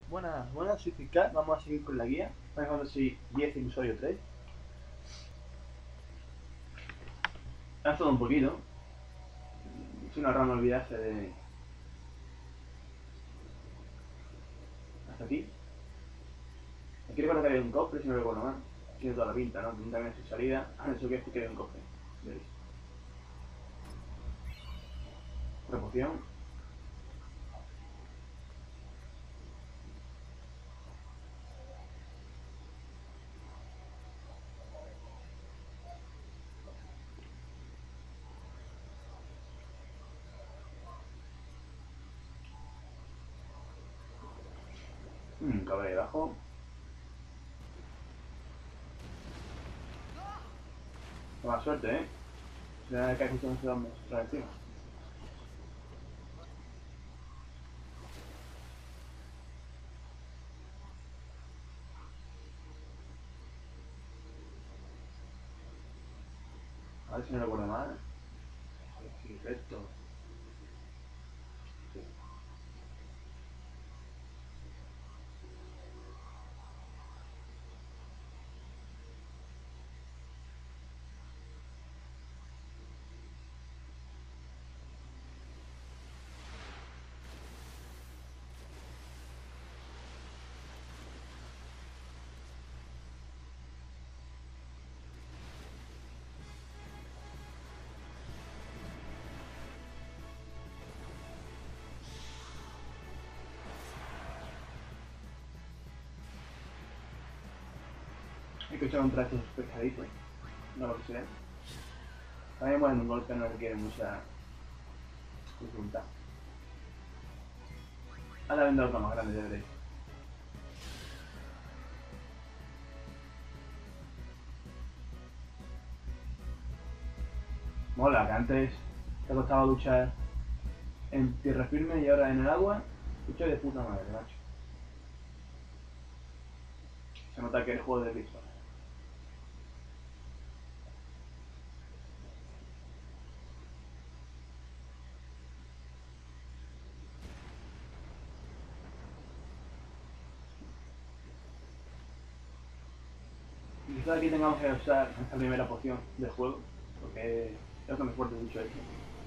Buenas, buenas, soy Fiscal. Vamos a seguir con la guía. Final Fantasy 10 episodio 3. Ha estado un poquito. Es una rama olvidarse de. Hasta aquí. Aquí recuerdo que había un cofre, si no recuerdo mal. Tiene toda la pinta, ¿no? Pinta bien su salida. Eso quiere decir que había un cofre. ¿Veis? Repoción. Cabre ahí abajo. Buena suerte, ¿eh? Se que justo nos vamos otra encima. A ver si no recuerdo mal. Sí, recto. Sí. Hay que echar un traje pescadito. No lo que sea. También bueno, un golpe no requiere mucha dificultad. Ahora vendrá otra más grande, ya veréis. Mola, que antes te costaba luchar en tierra firme y ahora en el agua, lucha de puta madre, macho. Se nota que el juego de pistola. Y quizás aquí tengamos que usar esta primera poción del juego, porque es lo que me fuerte mucho esto.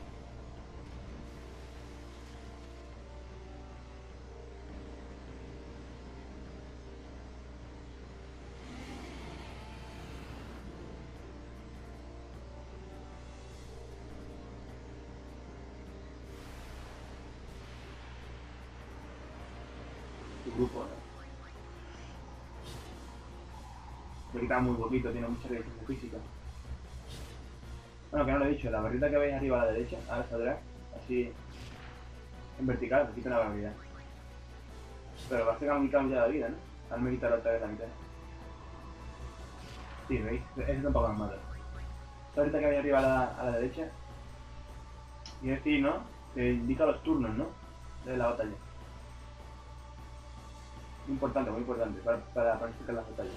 Tu grupo, ¿no? Le quita muy poquito, tiene mucha resistencia física. Bueno, que no lo he dicho, la barrita que veis arriba a la derecha, ahora saldrá, así en vertical, te quita una barbaridad. Pero va a ser un cambio de la vida, ¿no? Al me quitar otra vez la mitad. Sí, ¿veis? Ese tampoco es malo. La barrita que veis arriba a la derecha, y es decir, ¿no? Que indica los turnos, ¿no? De la batalla. Muy importante para planificar las batallas.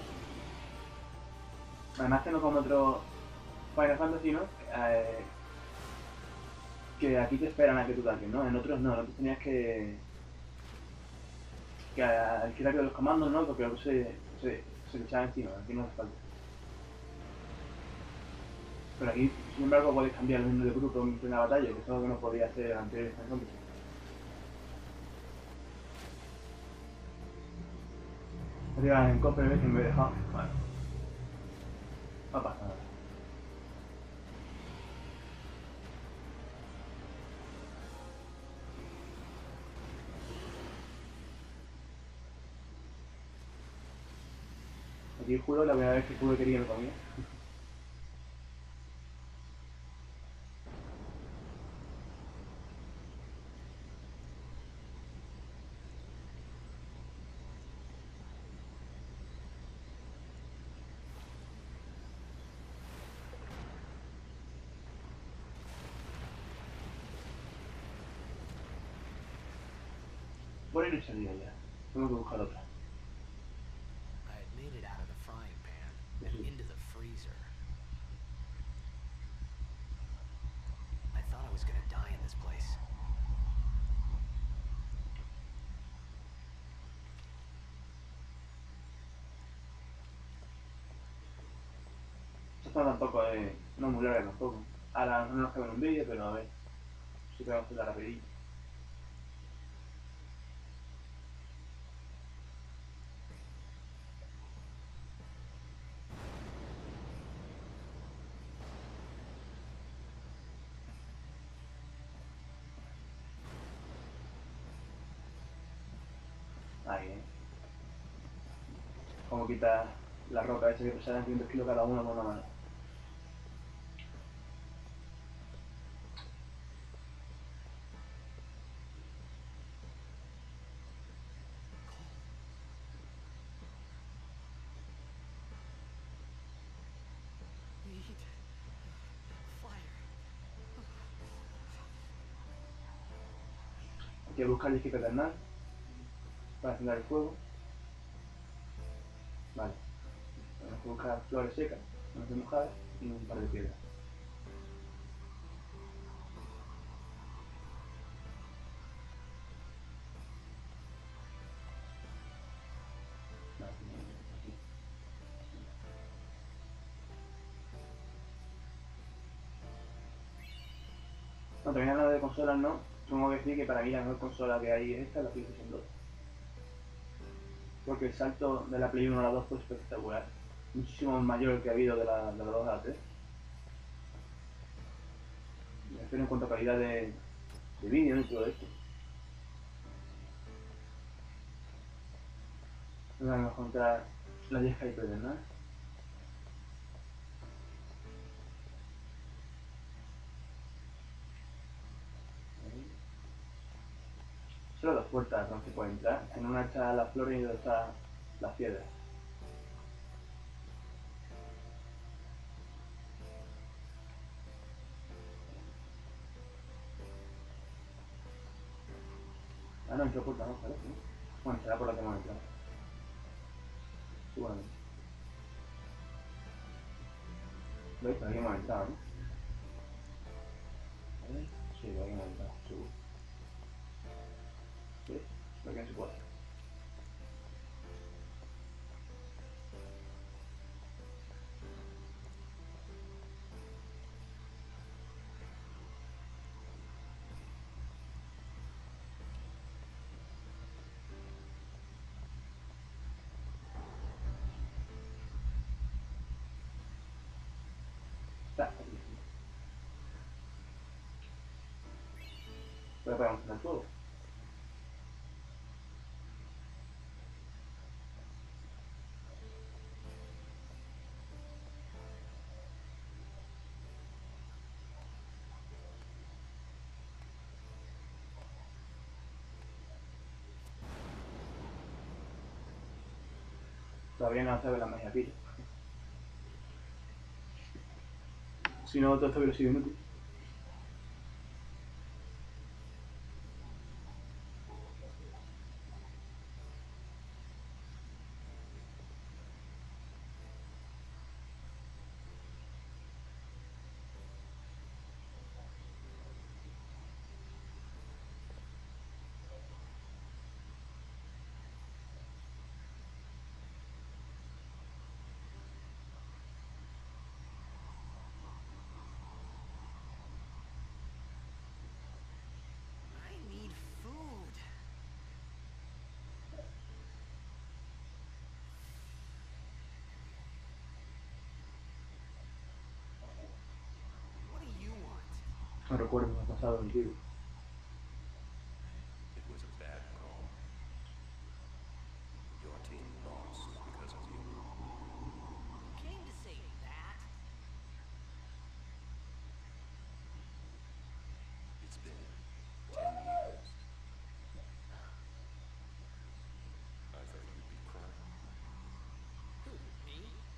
Además que no como otro Final Fantasy, ¿no? Que aquí te esperan a que tú ataques, ¿no? En otros no, en otros tenías que alquilar los comandos, ¿no? Porque luego se le echaba encima, aquí no hace falta. Pero aquí, sin embargo, puedes cambiar el menú de grupo en plena batalla, que es algo que no podía hacer anteriores Final Fantasy. Arriba en cofre me he dejado. Bueno, no pasa nada. Aquí juro la primera vez que pude quería me comía. Por ahí no salía ya. Tengo que buscar otra. I had made it out of the frying pan and into the freezer. I thought I was gonna die in this place. Esta zona tampoco es, no es muy larga tampoco. Ahora no nos cabe en un vídeo, pero a ver, si podemos hacerla rapidito. Ahí, como quita la roca esa que pesarán 500 kilos cada una con una mano. Need fire. Hay que buscar el equipo carnal para encender el fuego. Vale. Tenemos que buscar flores secas, no mojadas y un par de piedras. Vale, aquí. No, también hablando de consolas, no. Tengo que decir que para mí la mejor consola que hay es esta, la PlayStation 2. Porque el salto de la Play 1 a la 2 fue espectacular. Muchísimo mayor que ha habido de la 2 a la 3. Me refiero en cuanto a calidad de vídeo y todo esto. Vamos a encontrar la 10 Hyper, ¿no? Solo dos puertas donde se puede entrar. En una está la flor y en otra está las piedras. Ah, no, entró puerta, no, parece, ¿no? Bueno, será por la que hemos entrado. Seguramente. ¿Veis? Por aquí hemos entrado, ¿no? A ver. Sí, por aquí hemos entrado, seguro. ¿Veis? Por aquí no se puede. Está aquí. Pero podemos hacer todo. Todavía no se ve la magia aquí. Si no, todo esto hubiera sido inútil. I need food. What do you want? No recuerdo lo pasado contigo. It was a bad call. Your team lost because of you. You came to say that? It's been 10 years. I thought you'd be crying. Who, me?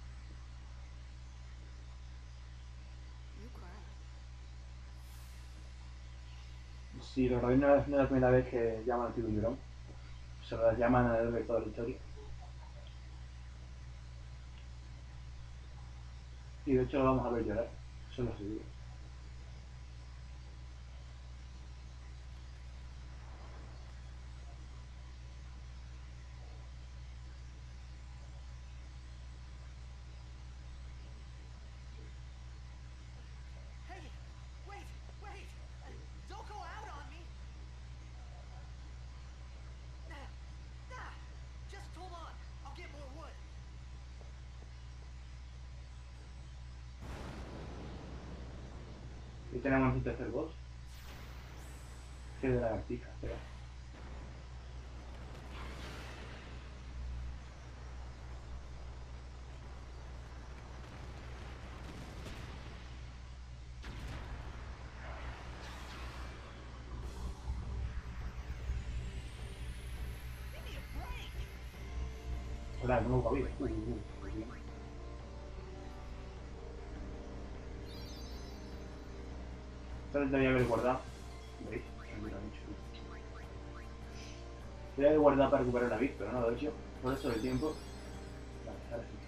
You cried. Si lo recuerdo, no es la primera vez que llaman al tío Llorón. Se lo llaman a lo largo de toda la historia. Y de hecho lo vamos a ver llorar. Eso lo seguro. tenemos el tercer boss. Que es de la lagartija, espera. Hola, no me vida. Muy bien. Solo debería haber guardado. ¿Veis? Me lo han hecho. Debería haber guardado para recuperar la vida, pero no lo he hecho. Por eso el tiempo. Vale, ahora sí.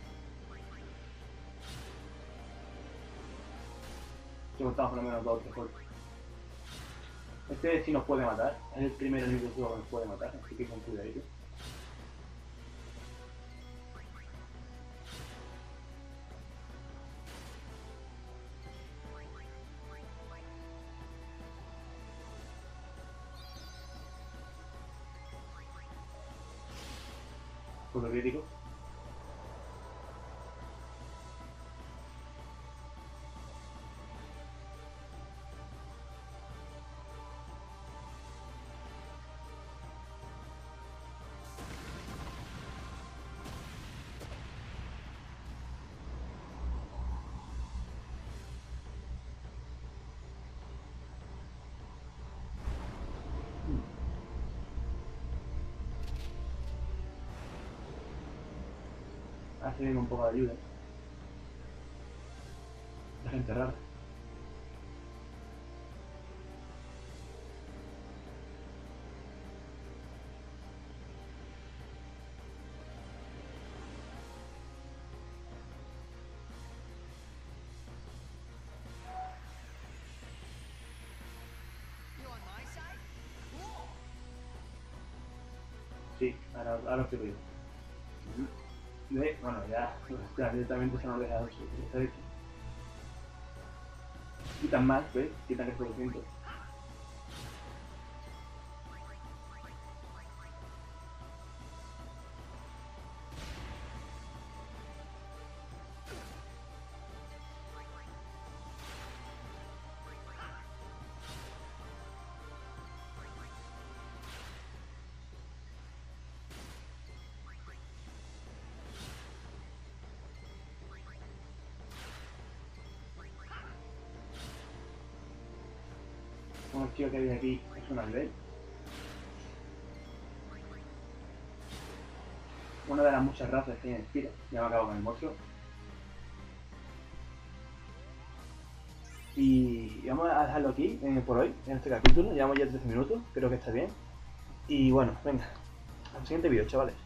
Yo contamos por lo menos 2 o 3 golpes. Este sí nos puede matar. Es el primer enemigo que nos puede matar, así que con cuidadito. Punto crítico. Hace bien un poco de ayuda. La gente rara. Sí, ahora estoy viendo. Bueno, ya directamente se nos deja hecho. Quitan más, ¿ves? Quitan el producimiento. Un archivo que viene aquí es un nivel. Una de las muchas razas que hay en Spira. Ya me acabo con el monstruo. Y vamos a dejarlo aquí por hoy, en este capítulo. Llevamos ya 13 minutos, creo que está bien. Y bueno, venga, al siguiente vídeo, chavales.